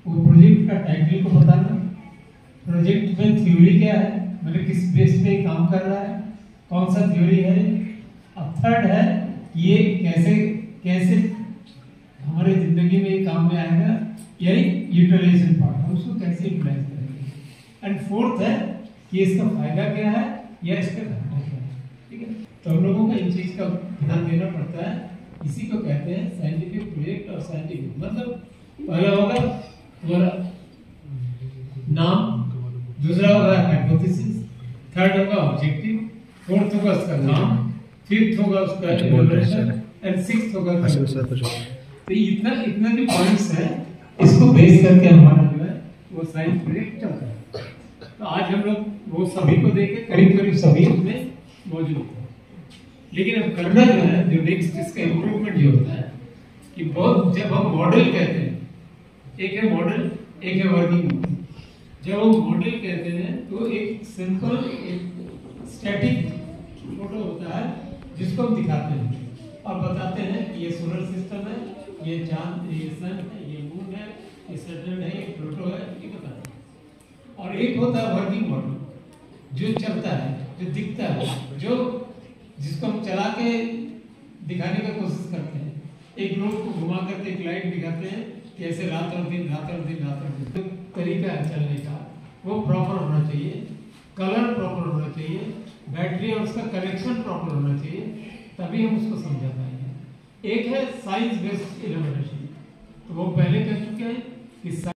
वो प्रोजेक्ट का टाइटल को बताना, प्रोजेक्ट में थ्योरी क्या है, मतलब किस बेस पे काम कर रहा है, कौन सा थ्योरी है। अब थर्ड है ये कैसे कैसे हमारे जिंदगी में काम में आएगा, यही यूटिलाइजेशन पार्ट, हम उसको कैसे यूटिलाइज करेंगे। एंड फोर्थ है कि इसका फायदा क्या है या इसका घाटा क्या है। ठीक है, तो हम लोगों को इन चीज का ध्यान देना पड़ता है। इसी को कहते हैं साइंटिफिक प्रोजेक्ट और साइंटिफिक, मतलब पहला होगा हमारा नाम, दूसरा होगा हाइपोथेसिस, थर्ड होगा ऑब्जेक्टिव, फोर्थ होगा उसका नाम, फिफ्थ होगा उसका इवैल्यूएशन एंड सिक्स्थ होगा। तो इतना इतना जो पॉइंट्स है इसको बेस करके हमारा जो है वो साइंस प्रोजेक्ट चलता है। तो आज हम लोग वो सभी को देखे, करीब करीब सभी उसमें मौजूद है। लेकिन अब करना जो है, जो नेक्स्ट इसका इम्प्रूवमेंट जो होता है कि बहुत, जब हम मॉडल कहते हैं, एक है मॉडल, एक है वर्किंग मॉडल। जब हम मॉडल कहते हैं तो एक सिंपल एक स्टैटिक फोटो होता है जिसको हम दिखाते हैं और बताते हैं कि ये सोलर सिस्टम है, ये चांद, ये सन है, ये मून है, ये सैटर्न है, ये प्लूटो है, ये बताते हैं। और एक होता है वर्किंग मॉडल जो चलता है, जो दिखता है, जो जिसको हम चला के दिखाने का कोशिश करते हैं। एक लोग को घुमा करके एक लाइट दिखाते हैं कि ऐसे रात और दिन, रात और दिन, रात और दिन। तरीका है चलने का वो प्रॉपर होना चाहिए, कलर प्रॉपर होना चाहिए, बैटरी और उसका कनेक्शन प्रॉपर होना चाहिए, तभी हम उसको समझा पाएंगे। एक है साइंस बेस्ड इलैबोरेशन, तो वो पहले कह चुके हैं कि